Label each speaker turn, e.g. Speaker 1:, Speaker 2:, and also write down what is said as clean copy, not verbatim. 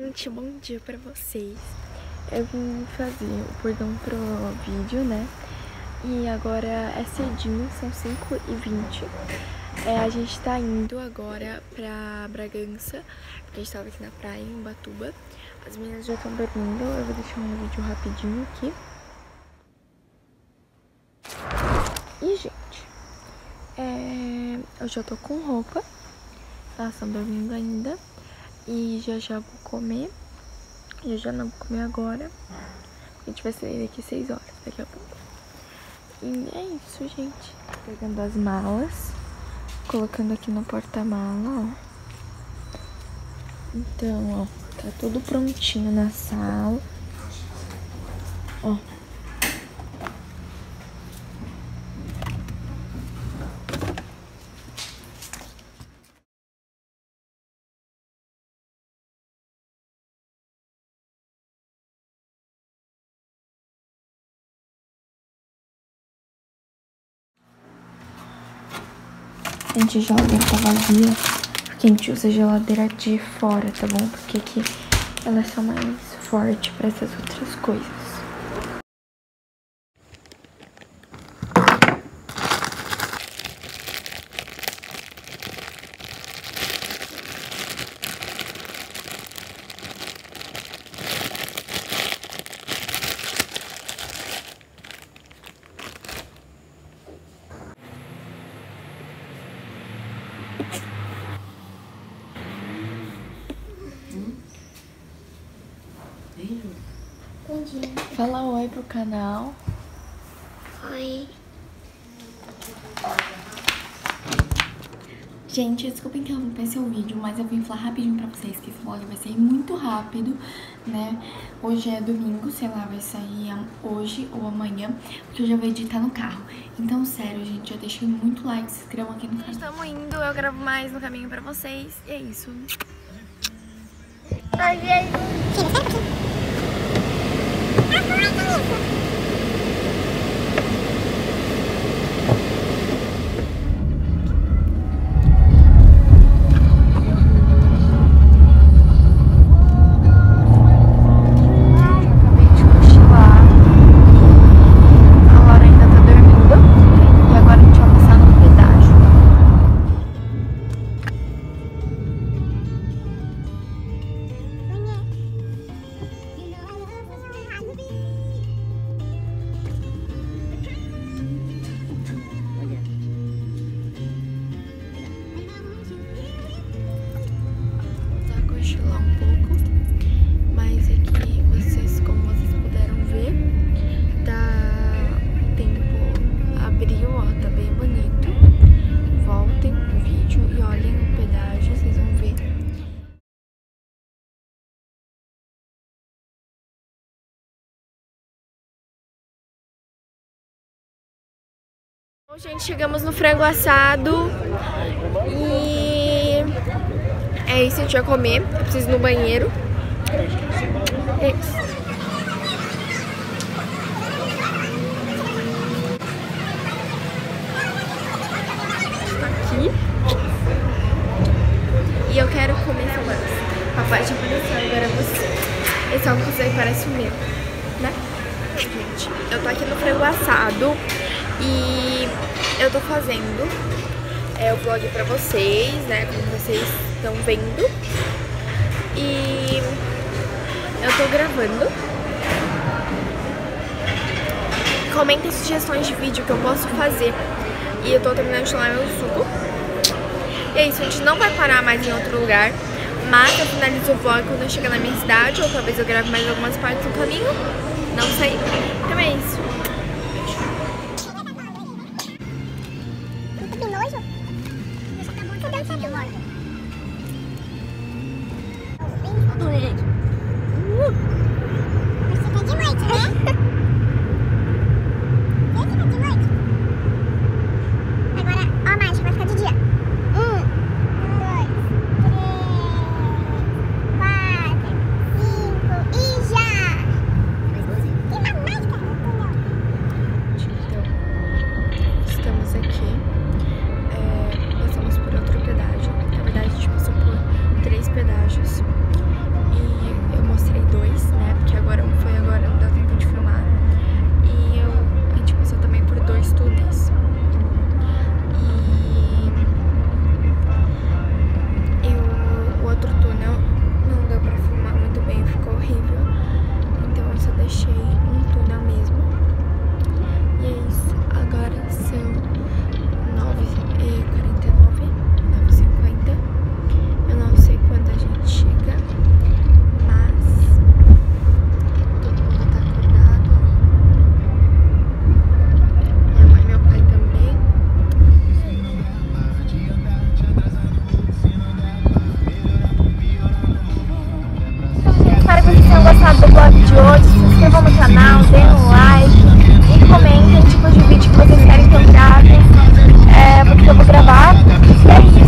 Speaker 1: gente, bom dia pra vocês. Eu vim fazer o bordão pro vídeo, né? E agora é cedinho, são 5h20. A gente tá indo agora pra Bragança, porque a gente tava aqui na praia, em Ubatuba. As meninas já estão dormindo, eu vou deixar um vídeo rapidinho aqui. E, gente, eu já tô com roupa, elas estão dormindo ainda. E já vou comer. Já não vou comer agora. A gente vai sair daqui 6 horas, daqui a pouco. E é isso, gente. Pegando as malas, colocando aqui no porta-mala, ó. Então, ó, tá tudo prontinho na sala. Ó. Gente, a geladeira tá vazia, porque a gente usa a geladeira de fora, tá bom? Porque aqui elas são mais fortes pra essas outras coisas. Fala oi pro canal.
Speaker 2: Oi.
Speaker 1: Gente, desculpa interromper seu vídeo, mas eu vim falar rapidinho pra vocês que esse vlog vai sair muito rápido, né? Hoje é domingo, sei lá, vai sair hoje ou amanhã, porque eu já vou editar no carro. Então, sério, gente, já deixei muito like, se inscrevam aqui no canal. Estamos indo, eu gravo mais no caminho pra vocês, e é isso.
Speaker 2: Oi, gente.
Speaker 1: Cochilar um pouco, mas aqui como vocês puderam ver, o tempo abriu, ó, tá bem bonito. Voltem no vídeo e olhem o pedágio, vocês vão ver. Bom, gente, chegamos no frango assado e é isso, a gente vai comer. Eu preciso ir no banheiro. É isso. Aqui. E eu quero comer essa massa. Papai já apareceu, agora é você. Esse óculos aí parece o meu, né? Gente, eu tô aqui no frango assado e eu tô fazendo o vlog pra vocês, né? Como vocês estão vendo. E eu tô gravando. Comentem sugestões de vídeo que eu posso fazer. E eu tô terminando de tomar meu suco. E é isso, a gente não vai parar mais em outro lugar. Mas eu finalizo o vlog quando eu chegar na minha cidade. Ou talvez eu grave mais algumas partes do caminho. Não sei. Então é isso. no canal, deem um like e comentem o tipo de vídeo que vocês querem que eu grave, porque eu vou gravar. E é isso.